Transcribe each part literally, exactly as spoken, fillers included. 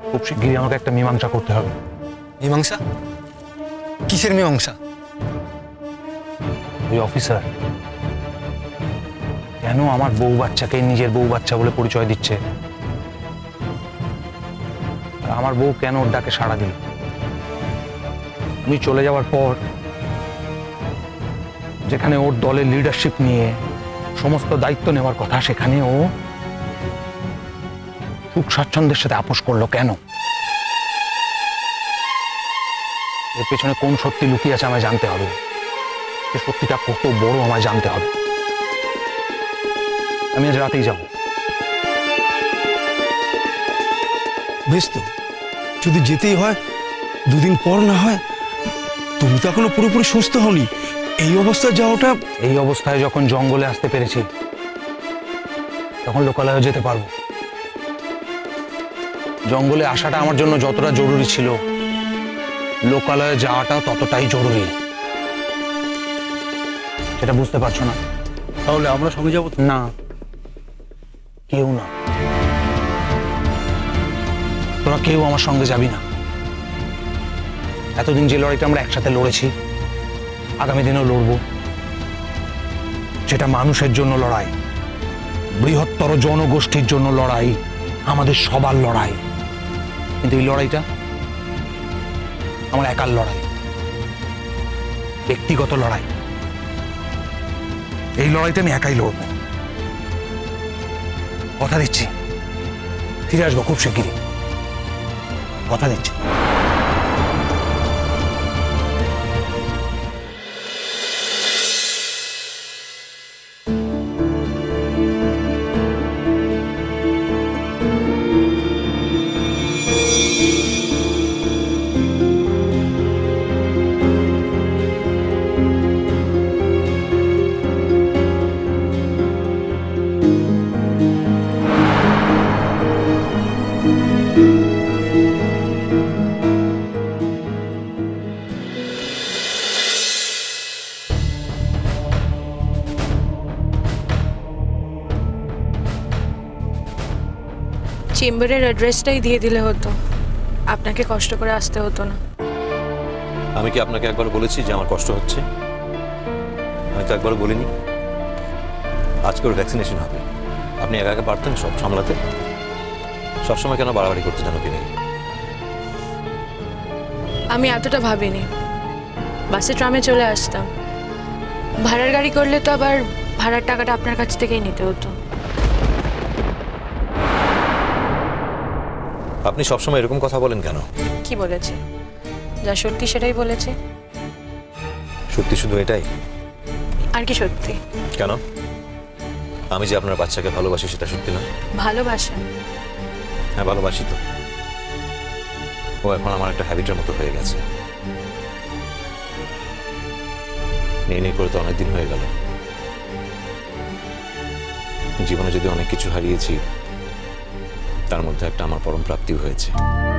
খুব শিগগিরই আমাকে একটা মীমাংসা করতে হবে। মীমাংসা? কিসের মীমাংসা? ওই অফিসার কেন আমার বউ বাচ্চাকে নিজের বউ বাচ্চা বলে পরিচয় দিচ্ছে, আর আমার বউ কেন ওর ডাকে সাড়া দিল? আমি চলে যাওয়ার পর যেখানে ওর দলের লিডারশিপ নিয়ে সমস্ত দায়িত্ব নেওয়ার কথা, সেখানে ও সুখ স্বাচ্ছন্দ্যের সাথে আপোষ করলো কেন? এর পেছনে কোন সত্যি লুকিয়ে আছে আমায় জানতে হবে। সে সত্যিটা কত বড় আমায় জানতে হবে। আমি আজ রাতেই যাব। বেশ, তো যদি যেতেই হয় দুদিন পর না হয়। তুমি তো এখনো পুরোপুরি সুস্থ হওনি, এই অবস্থায় যাওয়াটা। এই অবস্থায় যখন জঙ্গলে আসতে পেরেছি তখন লোকালয়ে যেতে পারবো। জঙ্গলে আসাটা আমার জন্য যতটা জরুরি ছিল, লোকালয়ে যাওয়াটাও ততটাই জরুরি। সেটা বুঝতে পারছো না? তাহলে আমরা সঙ্গে যাবো না, কেউ না। তোরা কেউ আমার সঙ্গে যাবি না। এতদিন যে লড়াইটা আমরা একসাথে লড়েছি, আগামী দিনেও লড়বো। সেটা মানুষের জন্য লড়াই, বৃহত্তর জনগোষ্ঠীর জন্য লড়াই, আমাদের সবার লড়াই। কিন্তু এই লড়াইটা আমার একার লড়াই, ব্যক্তিগত লড়াই। এই লড়াইটা আমি একাই লড়বো। কথা দিচ্ছি ফিরে আসবো খুব শিগগিরই, কথা দিচ্ছি। চেম্বারের অ্যাড্রেসটাই দিয়ে দিলে হতো, আপনাকে কষ্ট করে আসতে হতো না। আমি কি আপনাকে একবার বলেছি যে আমার কষ্ট হচ্ছে? আমি তো একবার বলিনি। আজকে ওর ভ্যাকসিনেশন হবে, আপনি একা একা পারতেন সব সামলাতে? সবসময় কেন বাড়াবাড়ি করতে জানো কি নেই? আমি এতটা ভাবিনি, বাসে ট্রামে চলে আসতাম। ভাড়ার গাড়ি করলে তো আবার ভাড়ার টাকাটা আপনার কাছ থেকেই নিতে হতো। আপনি সবসময় এরকম কথা বলেন কেন? কি বলেছে? যা সত্যি সেটাই বলেছে। সত্যি শুধু এটাই? আর কি সত্যি? কেন? আমি যে আপনার বাচ্চাকে ভালোবাসি সেটা সত্যি না? ভালোবাসা? হ্যাঁ, ভালোবাসি তো। ও এখন আমার একটা হ্যাবিটের মতো হয়ে গেছে। নিয়ে নিয়ে করে তো অনেকদিন হয়ে গেল। জীবনে যদি অনেক কিছু হারিয়েছি, তার মধ্যে একটা আমার পরম প্রাপ্তিও হয়েছে।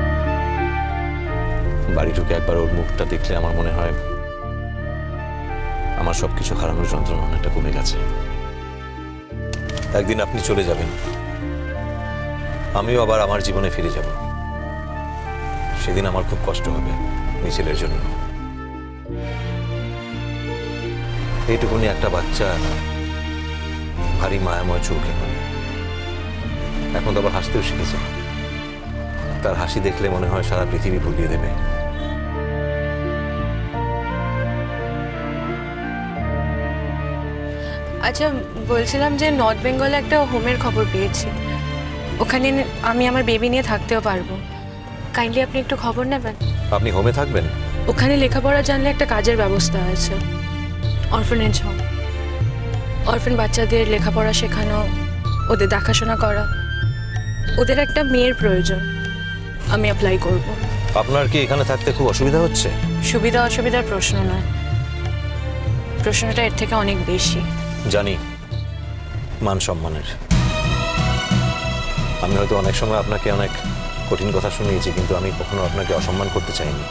বাড়ি ঢুকে একবার ওর মুখটা দেখলে আমার মনে হয় আমার সবকিছু হারানোর যন্ত্রণা অনেকটা কমে গেছে। একদিন আপনি চলে যাবেন, আমিও আবার আমার জীবনে ফিরে যাব। সেদিন আমার খুব কষ্ট হবে মিছিলের জন্য। এইটুকুনি একটা বাচ্চা, ভারী মায়াময় চোখ। এখন এখন তো আবার হাসতেও শিখেছে। তার হাসি দেখলে মনে হয় সারা পৃথিবী ভুলিয়ে দেবে। আচ্ছা, বলছিলাম যে নর্থ বেঙ্গলে একটা হোমের খবর পেয়েছি। ওখানে আমি আমার বেবি নিয়ে থাকতেও পারবো। কাইন্ডলি আপনি একটু খবর নেবেন। আপনি হোমে থাকবেন? ওখানে লেখাপড়া জানলে একটা কাজের ব্যবস্থা আছে, অরফানেজ হোম। অরফান বাচ্চাদের লেখাপড়া শেখানো, ওদের দেখাশোনা করা। ওদের একটা মেয়ের প্রয়োজন, আমি অ্যাপ্লাই করব। আপনার কি এখানে থাকতে খুব অসুবিধা হচ্ছে? সুবিধা অসুবিধার প্রশ্ন নয়, প্রশ্নটা এর থেকে অনেক বেশি। জানি, মান সম্মানের। আমি হয়তো অনেক সময় আপনাকে অনেক কঠিন কথা শুনিয়েছি, কিন্তু আমি কখনো আপনাকে অসম্মান করতে চাইনি।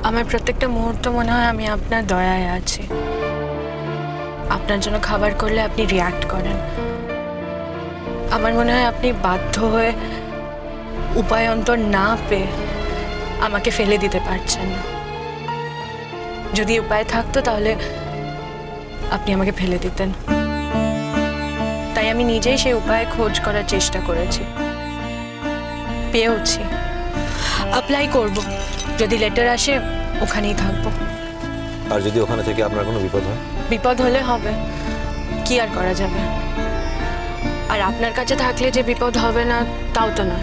আমার প্রত্যেকটা মুহূর্ত মনে হয় আমি আপনার দয়ায় আছি। আপনার জন্য খাবার করলে আপনি রিয়্যাক্ট করেন। আমার মনে হয় আপনি বাধ্য হয়ে উপায়ন্তর না পেয়ে আমাকে ফেলে দিতে পারছেন না। যদি উপায় থাকতো তাহলে আপনি আমাকে ফেলে দিতেন। তাই আমি নিজেই সেই উপায় খোঁজ করার চেষ্টা করেছি, পেয়েওছি। অ্যাপ্লাই করব, যদি লেটার আসে ওখানেই থাকবো। আর যদি ওখানে থেকে আপনার কোনো বিপদ হয়? বিপদ হলে হবে, কি আর করা যাবে। আর আপনার কাছে থাকলে যে বিপদ হবে না তাও তো নয়।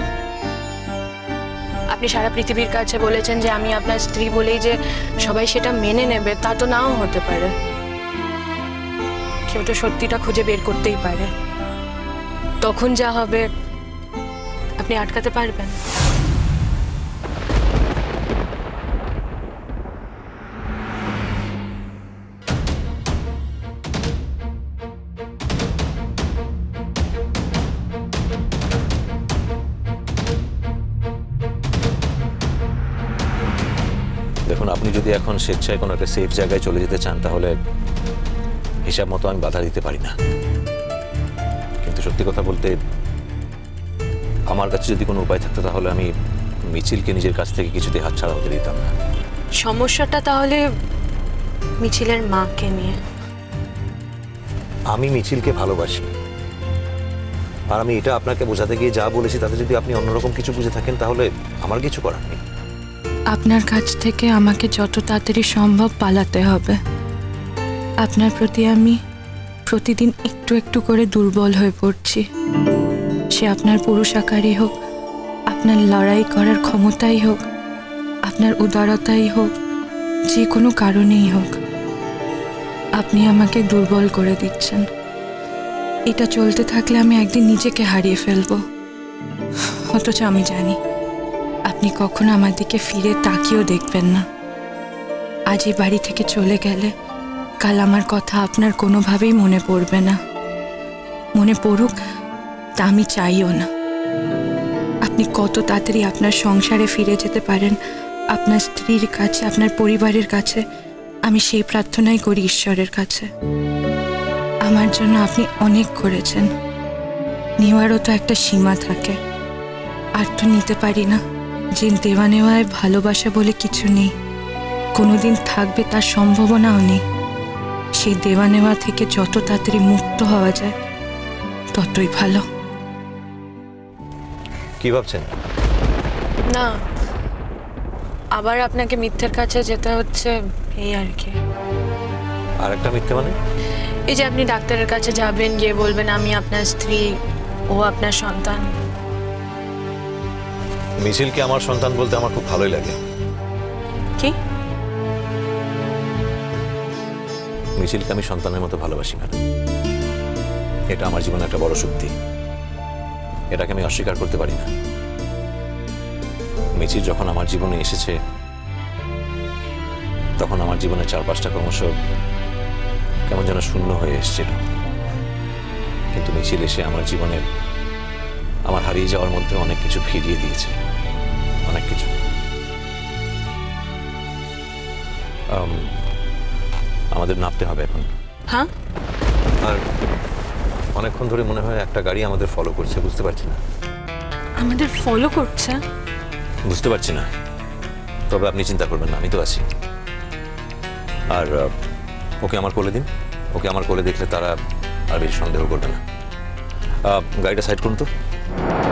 আপনি সারা পৃথিবীর কাছে বলেছেন যে আমি আপনার স্ত্রী বলেই যে সবাই সেটা মেনে নেবে, তা তো নাও হতে পারে। কেউ তো সত্যিটা খুঁজে বের করতেই পারে। তখন যা হবে আপনি আটকাতে পারবেন? দেখুন, আপনি যদি এখন স্বেচ্ছায় কোনো একটা সেফ জায়গায় চলে যেতে চান তাহলে হিসাব মতো আমি বাধা দিতে পারি না। কিন্তু সত্যি কথা বলতে আমার কাছে যদি কোনো উপায় থাকতো তাহলে আমি মিছিলকে নিজের কাছ থেকে কিছুতেই হাতছাড়া হতে দিতাম না। সমস্যাটা তাহলে মিছিলের মাকে নিয়ে। আমি মিছিলকে ভালোবাসি, আর আমি এটা আপনাকে বোঝাতে গিয়ে যা বলেছি তাতে যদি আপনি অন্যরকম কিছু বুঝে থাকেন তাহলে আমার কিছু করার নেই। আপনার কাছ থেকে আমাকে যত তাড়াতাড়ি সম্ভব পালাতে হবে। আপনার প্রতি আমি প্রতিদিন একটু একটু করে দুর্বল হয়ে পড়ছি। সে আপনার পুরুষ আকারই হোক, আপনার লড়াই করার ক্ষমতাই হোক, আপনার উদারতাই হোক, যে কোনো কারণেই হোক, আপনি আমাকে দুর্বল করে দিচ্ছেন। এটা চলতে থাকলে আমি একদিন নিজেকে হারিয়ে ফেলব। অথচ আমি জানি আপনি কখনো আমার দিকে ফিরে তাকিয়েও দেখবেন না। আজ এই বাড়ি থেকে চলে গেলে কাল আমার কথা আপনার কোনোভাবেই মনে পড়বে না। মনে পড়ুক তা আমি চাইও না। আপনি কত তাড়াতাড়ি আপনার সংসারে ফিরে যেতে পারেন, আপনার স্ত্রীর কাছে, আপনার পরিবারের কাছে, আমি সেই প্রার্থনাই করি ঈশ্বরের কাছে। আমার জন্য আপনি অনেক করেছেন, নেওয়ারও তো একটা সীমা থাকে। আর তো নিতে পারি না। যে দেওয়া নেওয়ায় ভালোবাসা বলে কিছু নেই, কোনোদিন থাকবে তার সম্ভাবনাও নেই। সেই দেওয়া নেওয়া থেকে যত তাড়াতাড়ি মুক্ত হওয়া যায় ততই ভালো। কি ভাবছেন? না, আবার আপনাকে মিথ্যের কাছে যেতে হচ্ছে, এই আর কি। আর একটা মিথ্যে মানে? এই যে আপনি ডাক্তারের কাছে যাবেন, গিয়ে বলবেন আমি আপনার স্ত্রী, ও আপনার সন্তান। মিছিলকে আমার সন্তান বলতে আমার খুব ভালোই লাগে। কি? মিছিলকে আমি সন্তানের মতো ভালোবাসি ম্যাডাম। এটা আমার জীবনে একটা বড় শক্তি, এটাকে আমি অস্বীকার করতে পারি না। মিছিল যখন আমার জীবনে এসেছে তখন আমার জীবনের চারপাশটা ক্রমশ কেমন যেন শূন্য হয়ে এসেছিল। কিন্তু মিছিল এসে আমার জীবনে আমার হারিয়ে যাওয়ার মধ্যে অনেক কিছু ফিরিয়ে দিয়েছে, অনেক কিছু। আমাদের নামতে হবে এখন। হ্যাঁ, আর অনেকক্ষণ ধরে মনে হয় একটা গাড়ি আমাদের ফলো করছে, বুঝতে পারছি না। আমাদের ফলো করছে? বুঝতে পারছি না, তবে আপনি চিন্তা করবেন না, আমি তো আছি। আর ওকে আমার কোলে দিন, ওকে আমার কোলে দেখলে তারা আর বেশি সন্দেহ করবে না। গাড়িটা সাইড করুন তো।